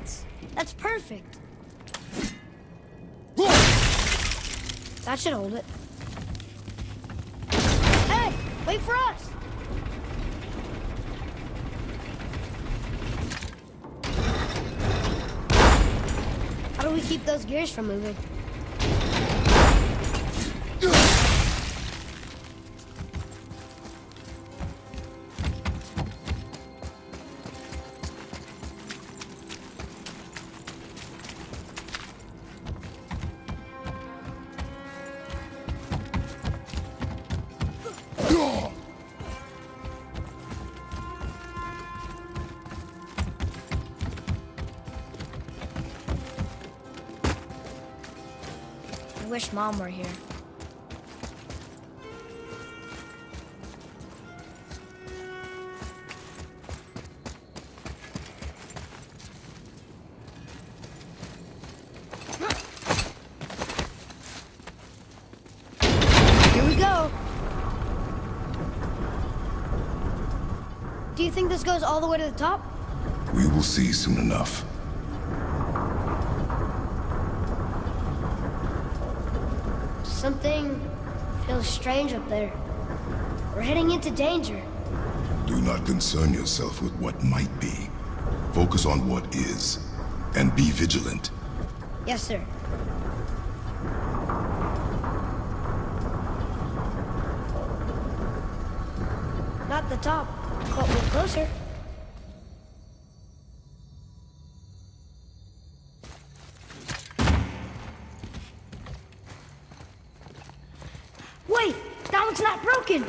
fence. That's perfect. That should hold it. Hey, wait for us! How do we keep those gears from moving? I wish Mom were here. Here we go. Do you think this goes all the way to the top? We will see soon enough. Something feels strange up there. We're heading into danger. Do not concern yourself with what might be. Focus on what is, and be vigilant. Yes, sir. Not the top, but we're closer. Wait! That one's not broken!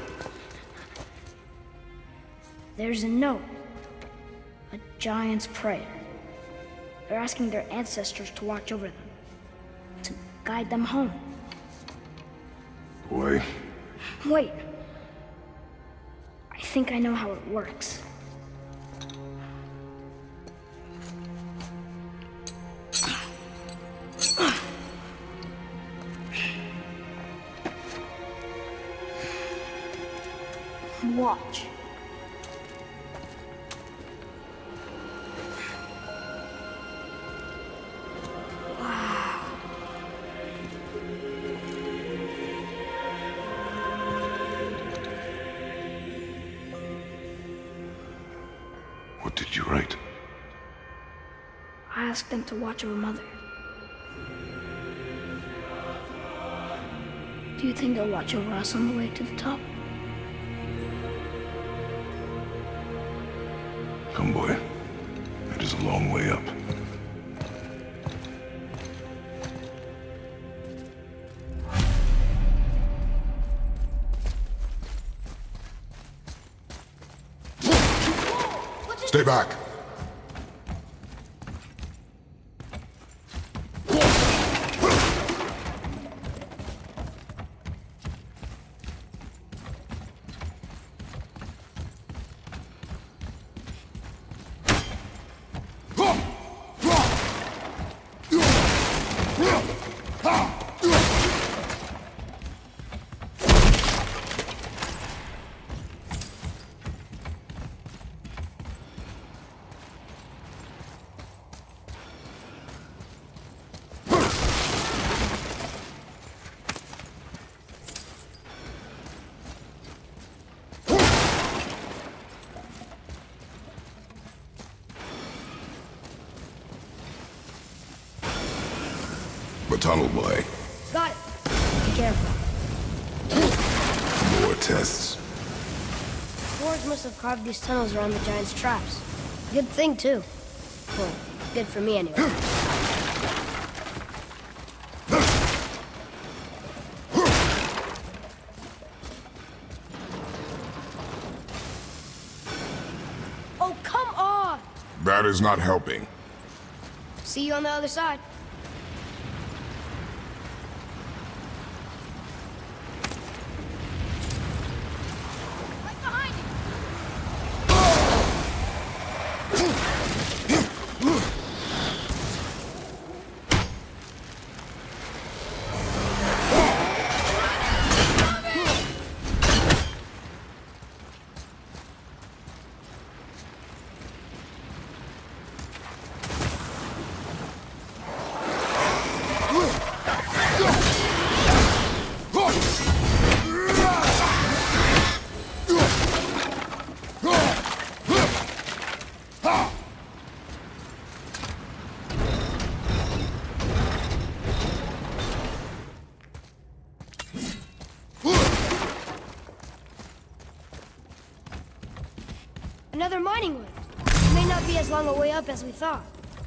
There's a note. A giant's prayer. They're asking their ancestors to watch over them. To guide them home. Boy. Wait. I think I know how it works. Watch. What did you write? I asked them to watch over Mother. Do you think they'll watch over us on the way to the top? Come, boy. It is a long way up. Stay back. The tunnel, boy. Got it. Be careful. More tests. Boars must have carved these tunnels around the giant's traps. Good thing, too. Well, good for me, anyway. Oh, come on! That is not helping. See you on the other side. Another mining lift. It may not be as long a way up as we thought.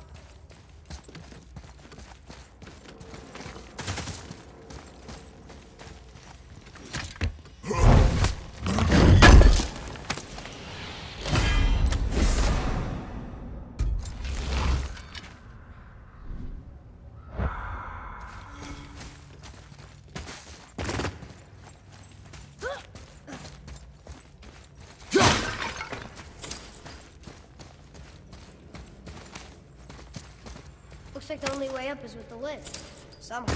Looks like the only way up is with the lift. Somehow.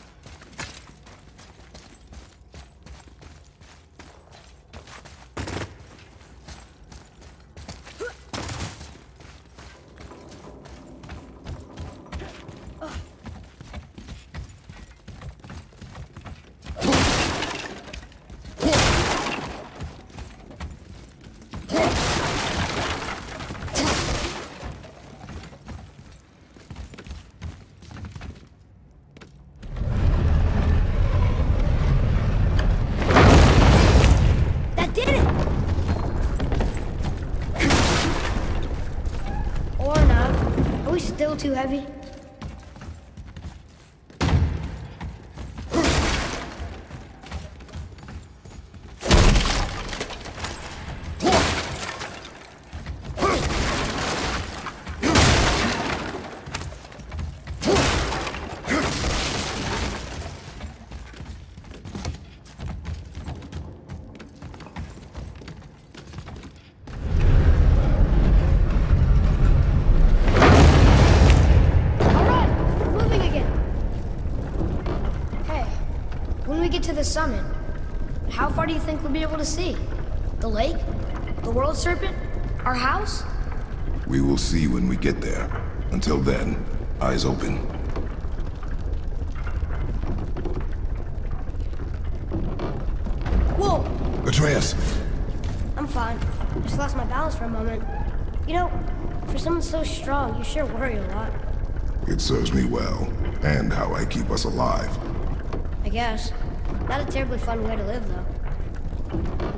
Still too heavy? To the summit, how far do you think we'll be able to see? The lake? The world serpent? Our house? We will see when we get there. Until then, eyes open. Whoa! Atreus! I'm fine. Just lost my balance for a moment. You know, for someone so strong, you sure worry a lot. It serves me well, and how I keep us alive. I guess. Not a terribly fun way to live, though.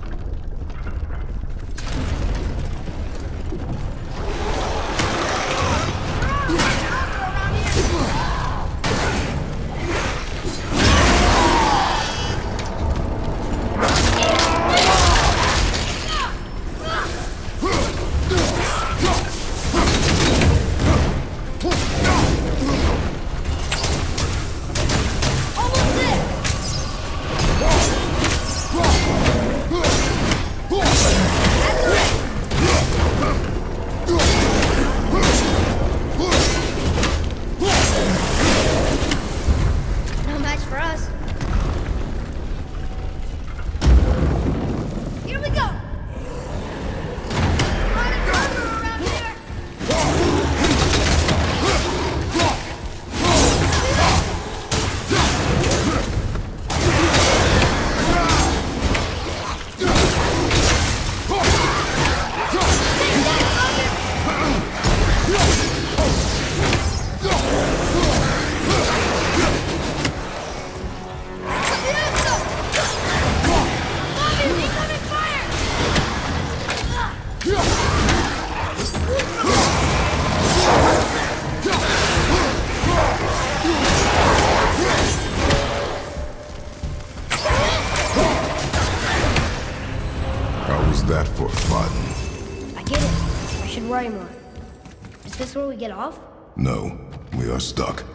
That for fun. I get it. I should worry more. Is this where we get off? No, we are stuck.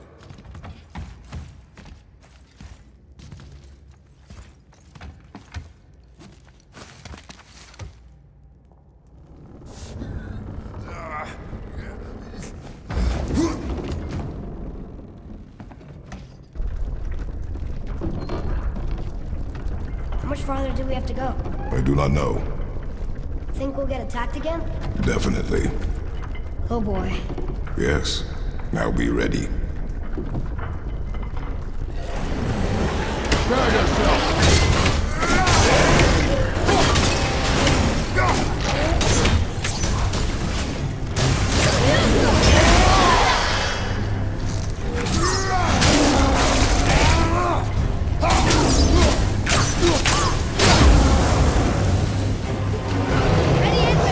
How much farther do we have to go? I do not know. Think we'll get attacked again? Definitely. Oh boy. Yes. Now be ready. Prepare yourself! Ready,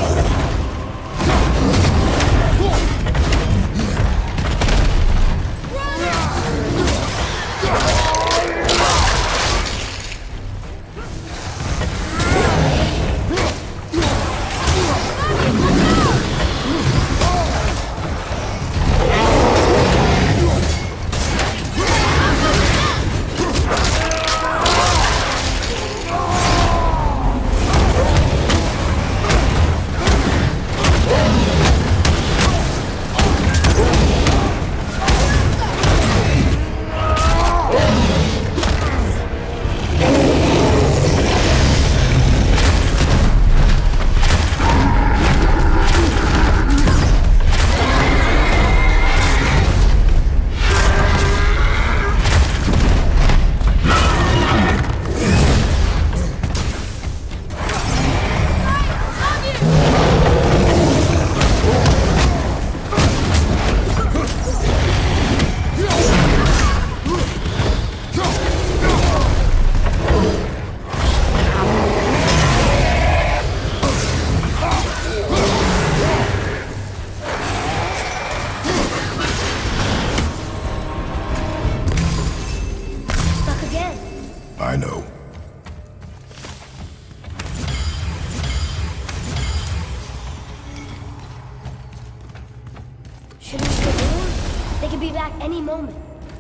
Shouldn't we go in? They could be back any moment.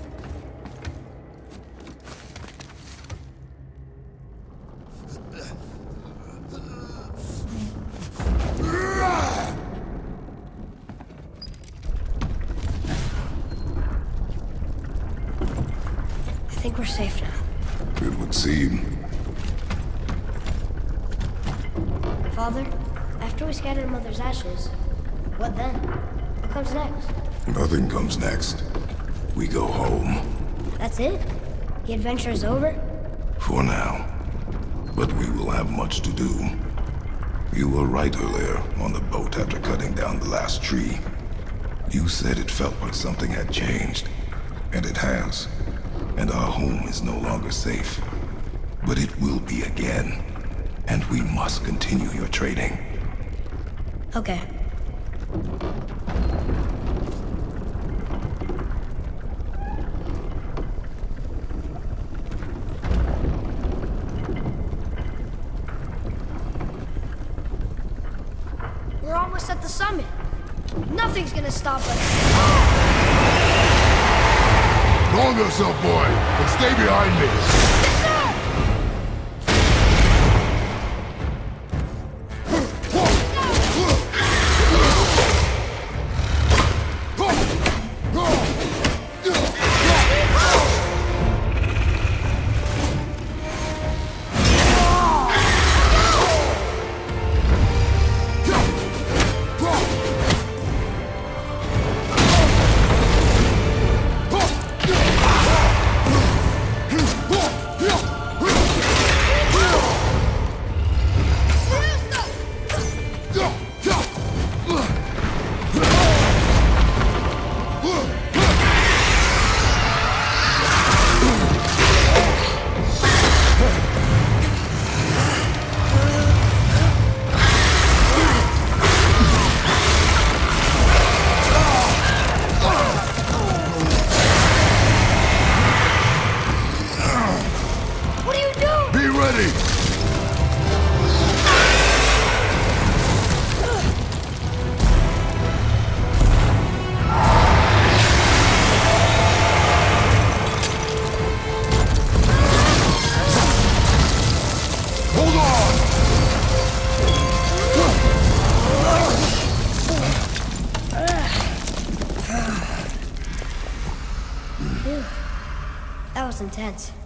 I think we're safe now. It would seem. Father, after we scatter Mother's ashes, what then? What comes next? Nothing comes next. We go home. That's it? The adventure is over? For now. But we will have much to do. You were right earlier on the boat after cutting down the last tree. You said it felt like something had changed. And it has. And our home is no longer safe. But it will be again. And we must continue your trading. Okay. We're almost at the summit. Nothing's gonna stop us. Calm yourself, boy, and stay behind me. That was intense.